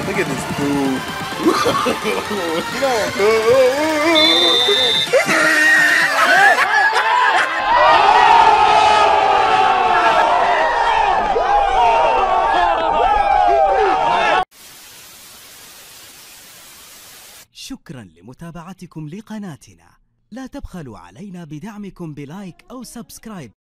Look at this dude. شكرا لمتابعتكم لقناتنا. لا تبخلوا علينا بدعمكم بلايك أو سبسكرايب